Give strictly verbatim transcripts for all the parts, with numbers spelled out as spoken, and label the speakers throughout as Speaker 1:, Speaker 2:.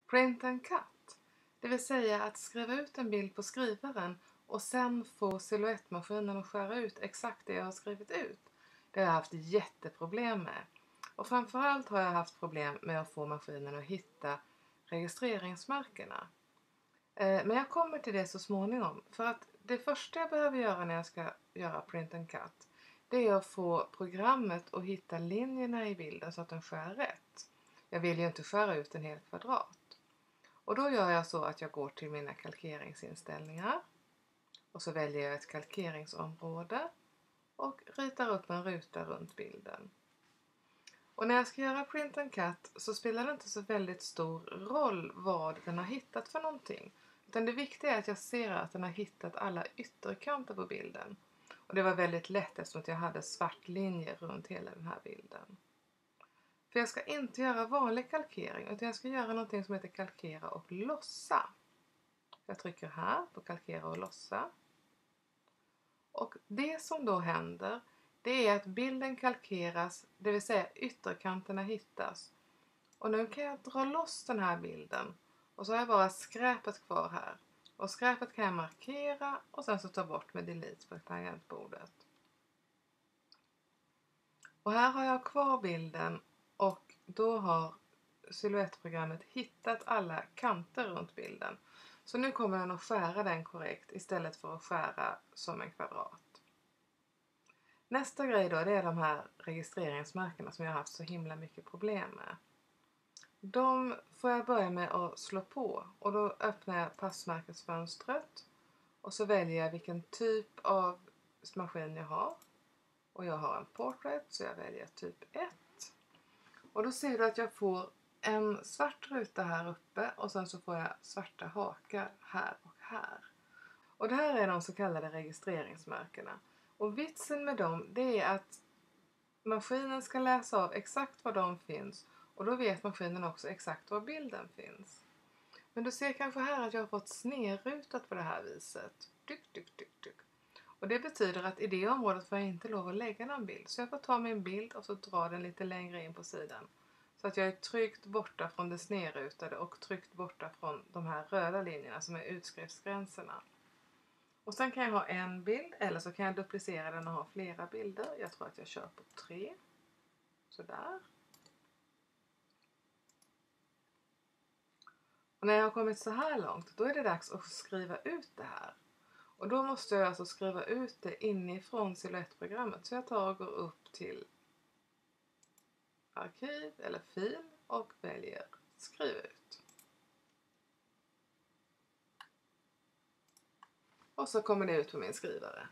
Speaker 1: Print and cut, det vill säga att skriva ut en bild på skrivaren och sen få silhuettmaskinen att skära ut exakt det jag har skrivit ut. Det har jag haft jätteproblem med. Och framförallt har jag haft problem med att få maskinen att hitta registreringsmärkena. Men jag kommer till det så småningom. För att det första jag behöver göra när jag ska göra print and cut, det är att få programmet att hitta linjerna i bilden så att den skär rätt. Jag vill ju inte skära ut en hel kvadrat. Och då gör jag så att jag går till mina kalkeringsinställningar. Och så väljer jag ett kalkeringsområde och ritar upp en ruta runt bilden. Och när jag ska göra print and cut så spelar det inte så väldigt stor roll vad den har hittat för någonting. Utan det viktiga är att jag ser att den har hittat alla ytterkanter på bilden. Och det var väldigt lätt eftersom jag hade svart linje runt hela den här bilden. För jag ska inte göra vanlig kalkering utan jag ska göra någonting som heter kalkera och lossa. Jag trycker här på kalkera och lossa. Och det som då händer, det är att bilden kalkeras, det vill säga ytterkanterna hittas. Och nu kan jag dra loss den här bilden. Och så har jag bara skräpet kvar här. Och skräpet kan jag markera och sen så ta bort med delete på tangentbordet. Och här har jag kvar bilden och då har silhuettprogrammet hittat alla kanter runt bilden. Så nu kommer den att skära den korrekt istället för att skära som en kvadrat. Nästa grej då, det är de här registreringsmärkena som jag har haft så himla mycket problem med. De får jag börja med att slå på och då öppnar jag passmärkesfönstret och så väljer jag vilken typ av maskin jag har. Och jag har en portrait så jag väljer typ ett. Och då ser du att jag får en svart ruta här uppe och sen så får jag svarta hakar här och här. Och det här är de så kallade registreringsmärkena. Och vitsen med dem, det är att maskinen ska läsa av exakt var de finns. Och då vet maskinen också exakt var bilden finns. Men du ser kanske här att jag har fått snedrutat på det här viset. Dyk, dyk, dyk, dyk. Och det betyder att i det området får jag inte lov att lägga någon bild. Så jag får ta min bild och så dra den lite längre in på sidan. Så att jag är tryggt borta från det snedrutade och tryggt borta från de här röda linjerna som är utskriftsgränserna. Och sen kan jag ha en bild eller så kan jag duplicera den och ha flera bilder. Jag tror att jag kör på tre. Sådär. Och när jag har kommit så här långt då är det dags att skriva ut det här. Och då måste jag alltså skriva ut det inifrån silhuettprogrammet. Så jag tar och går upp till arkiv eller fil och väljer skriv ut. Och så kommer det ut på min skrivare.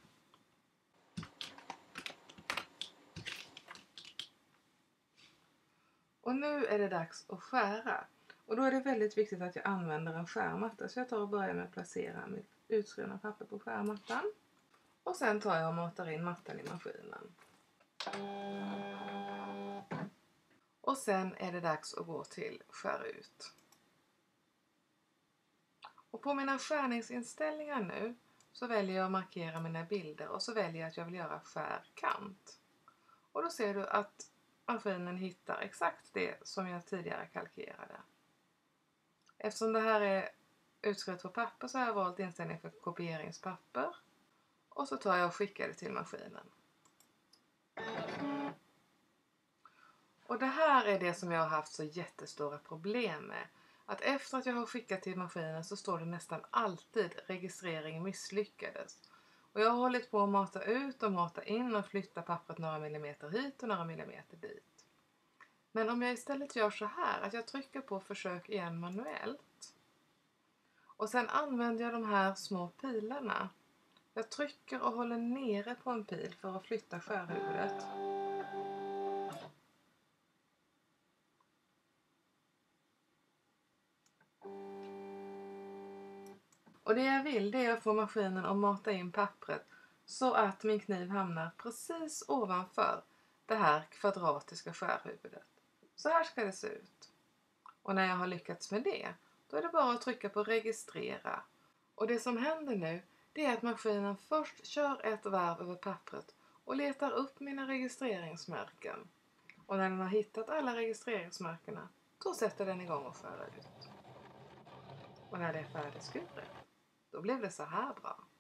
Speaker 1: Och nu är det dags att skära. Och då är det väldigt viktigt att jag använder en skärmatta. Så jag tar och börjar med att placera mitt utskrivna papper på skärmattan. Och sen tar jag och matar in mattan i maskinen. Och sen är det dags att gå till skär ut. Och på mina skärningsinställningar nu så väljer jag att markera mina bilder och så väljer jag att jag vill göra skär kant. Och då ser du att maskinen hittar exakt det som jag tidigare kalkerade. Eftersom det här är utskrivet på papper så har jag valt inställning för kopieringspapper. Och så tar jag och skickar det till maskinen. Och det här är det som jag har haft så jättestora problem med. Att efter att jag har skickat till maskinen så står det nästan alltid registrering misslyckades. Och jag har hållit på att mata ut och mata in och flytta pappret några millimeter hit och några millimeter dit. Men om jag istället gör så här att jag trycker på försök igen manuellt. Och sen använder jag de här små pilarna. Jag trycker och håller nere på en pil för att flytta skärhuvudet. Och det jag vill det är att få maskinen att mata in pappret så att min kniv hamnar precis ovanför det här kvadratiska skärhuvudet. Så här ska det se ut. Och när jag har lyckats med det, då är det bara att trycka på registrera. Och det som händer nu, det är att maskinen först kör ett varv över pappret och letar upp mina Och när det är färdigskuret, då blev det så här bra.